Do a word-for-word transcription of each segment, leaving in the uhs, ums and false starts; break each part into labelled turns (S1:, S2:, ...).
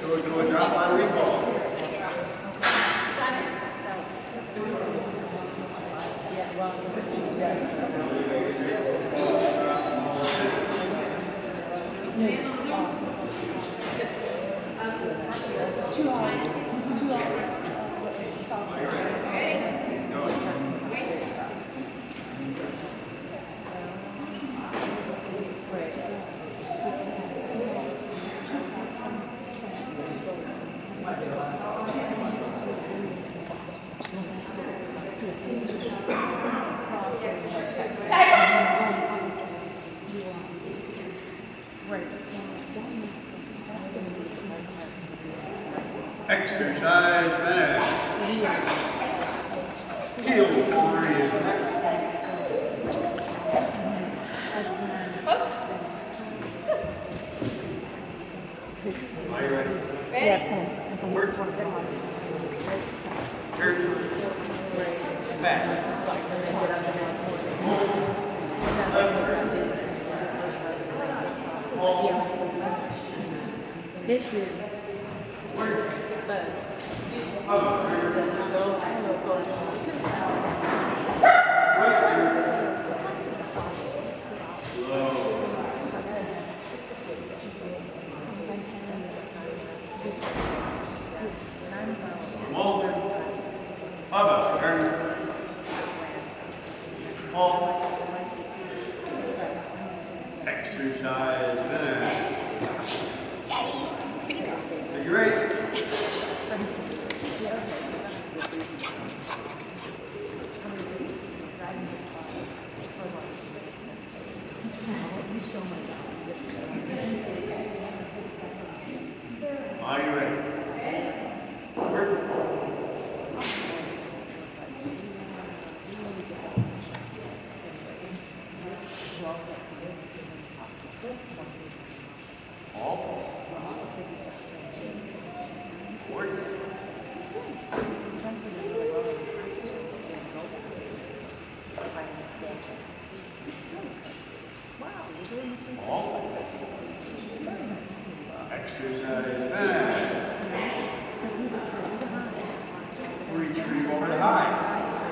S1: Go to a drop on recall.
S2: Two hours. Two hours.
S1: Exercise finish. Heel three is next. Are you ready?
S2: Yes, come on.
S1: Work. Turn. Back.
S2: This year. But
S1: Up, turn. Hold. Exercise finish. Are you ready? Are you ready? Work. All. Work. All. Exercise finish. Retrieve over the high.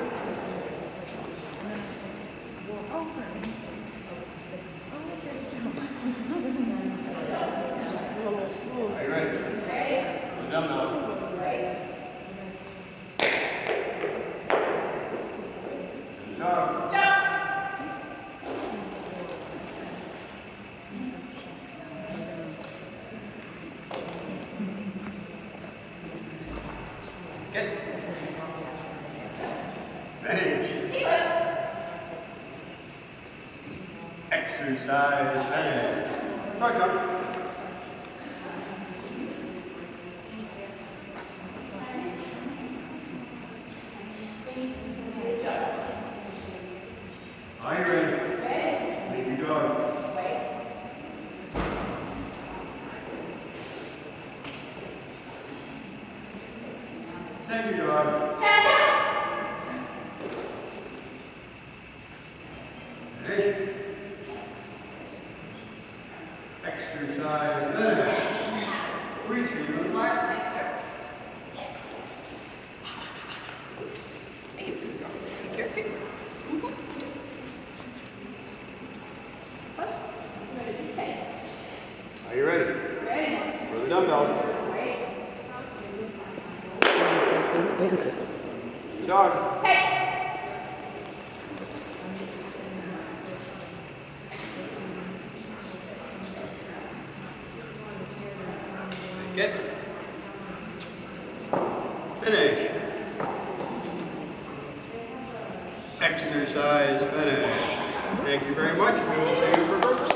S1: Are you ready? Ready. Dumbbell. Jump. Get. Finish. Exercise finish. Go, jump. Are you ready? Ready. Make your dog. Thank you, dog. Ready? Exercise finish. Reach for your flat. Are you ready? Ready. For the dumbbell. Dog. Hey. Get. Finish. Exercise finish. Thank you very much. We will see you for breakfast.